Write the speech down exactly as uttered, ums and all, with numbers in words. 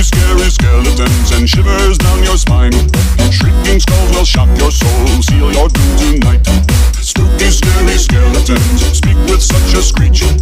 Spooky, scary skeletons and shivers down your spine. Shrieking skulls will shock your soul, seal your doom tonight. Spooky, scary skeletons speak with such a screech.